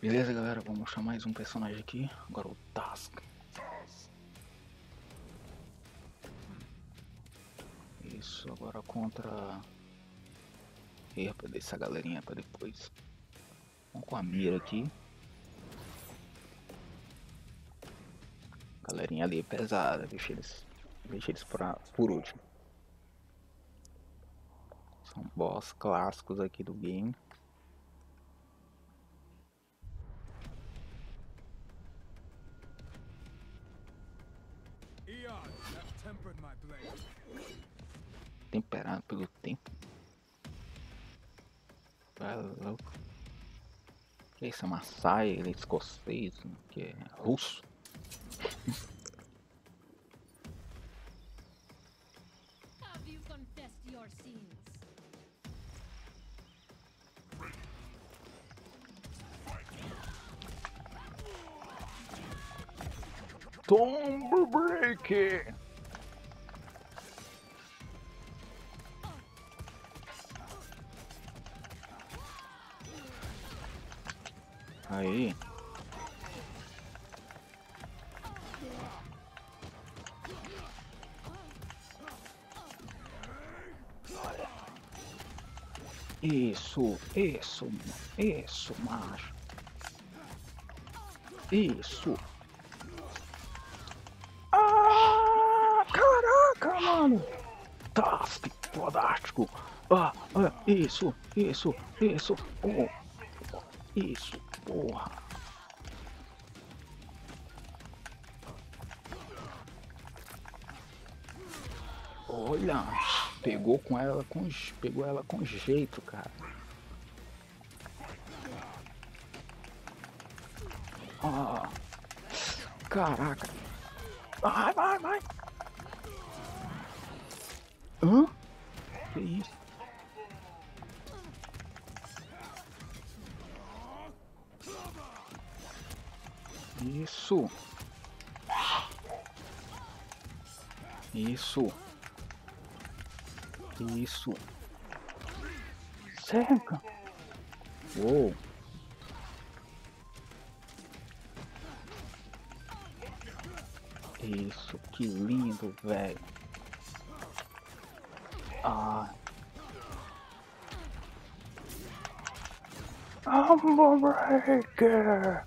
Beleza, galera, vamos mostrar mais um personagem aqui. Agora o Task. Isso, agora contra... Ih, perder essa galerinha pra depois. Vamos com a mira aqui. Galerinha ali pesada, deixa eles por último. São boss clássicos aqui do game. Temperado pelo tempo. Tá louco. Que isso, é Maasai, ele é escocês, que é russo. Have you confessed your sins? Tomb Break! Aí. Isso, macho. Isso. Ah, caraca, mano. Task, fodástico. Isso. Oh, isso, porra. Olha, pegou ela com jeito, cara. Ah, caraca. Vai. Hã? Que isso? Isso. Cerca. Uou. Isso, que lindo, velho. Combo Breaker.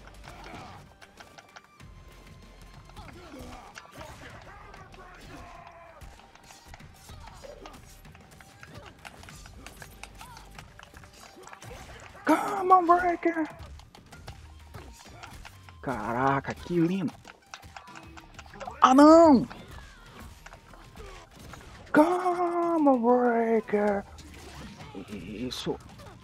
Combo Breaker. Caraca, que lindo. Ah, não! Combo Breaker. Isso.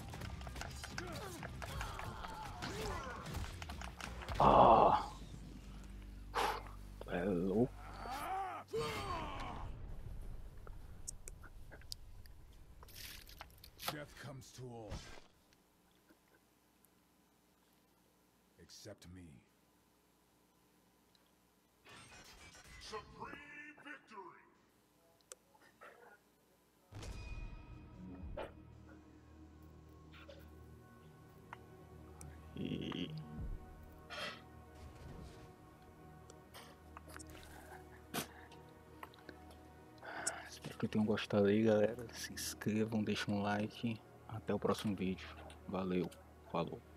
É louco. Death comes to all, except me. Supreme victory! E... espero que tenham gostado aí, galera. Se inscrevam, deixem um like. Até o próximo vídeo. Valeu, falou.